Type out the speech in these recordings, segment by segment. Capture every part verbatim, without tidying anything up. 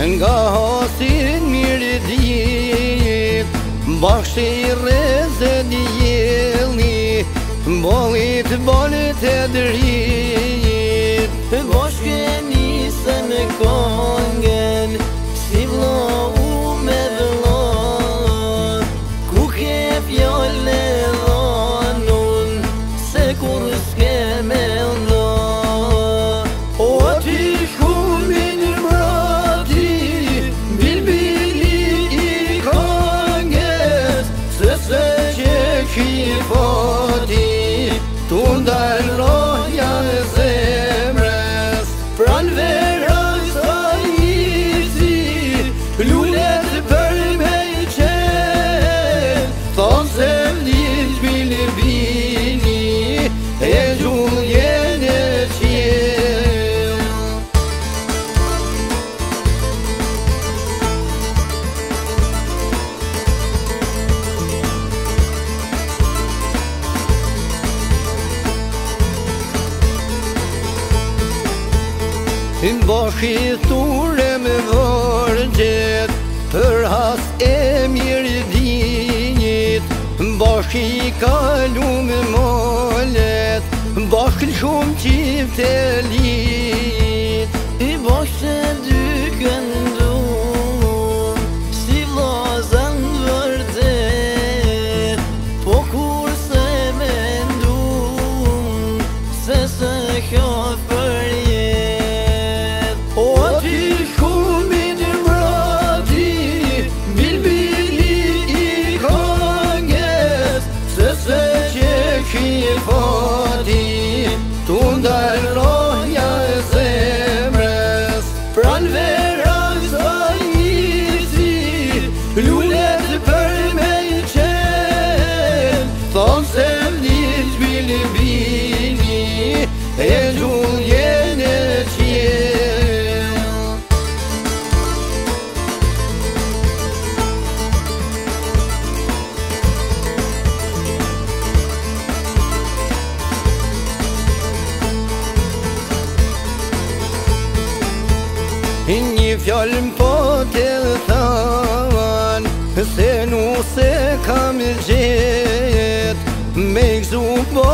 nga hasin mirë dit, bashkë i reze një jelni, bolit bolit e drit. Bashkë nisën kongen, si vllau me vëllon, ku ke fjallë e dhanun, se kur s'ke me ndo. O ty shumin mrati, bilbili i konges, se se që ki fati, tu ndal roja e zemres, pran verës a izi, lullet për me i qen, thonë se vlish bilbili, e gjuljen e qen. Bashkë i thurë me vërgjet, për has e mirë dinjit, bashkë i kalu me molet, bashkë shumë qift e lit. I bashkë dy këndum, si vlazën vërtet, po kur se me ndum, se se kjo për jet. O ty shumin mrati, bilbili i konges, se se që ki fati, tu ndal roja e zemres, pran verës a izi, lullet për me i qen, thonë se vlish bilbili, e gjuljen e qen. Një fjallën po të than, se nu se kam gjet, me gzu po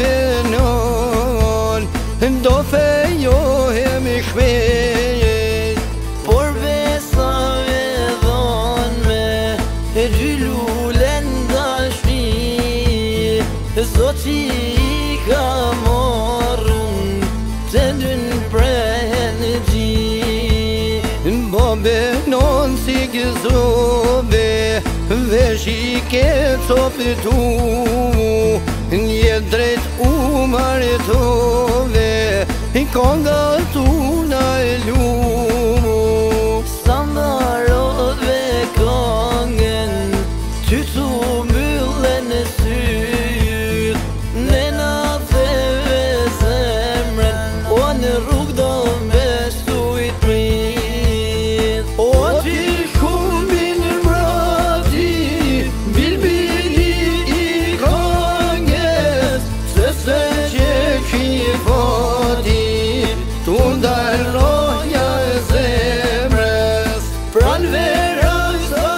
benon, do fejohem shpejt. Por besave dhonme, e dy lullen dashni, Zoti i ka morrun, të dyn prehen gji. Bo benon si gëzobe, vesh i ke copë tu, një drejt u martove, konga tu na e lu. Sa mbarove kongen, ty tu mbyllen e syt, ne na theve zemren, o në rrug do mbestu i prit. O ty shumin mrati, bilbili i konges, se se që ki fati, tu ndal roja e zemres, pran verës a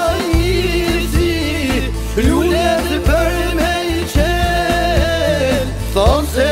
izi, lullet për me i qen, thonë se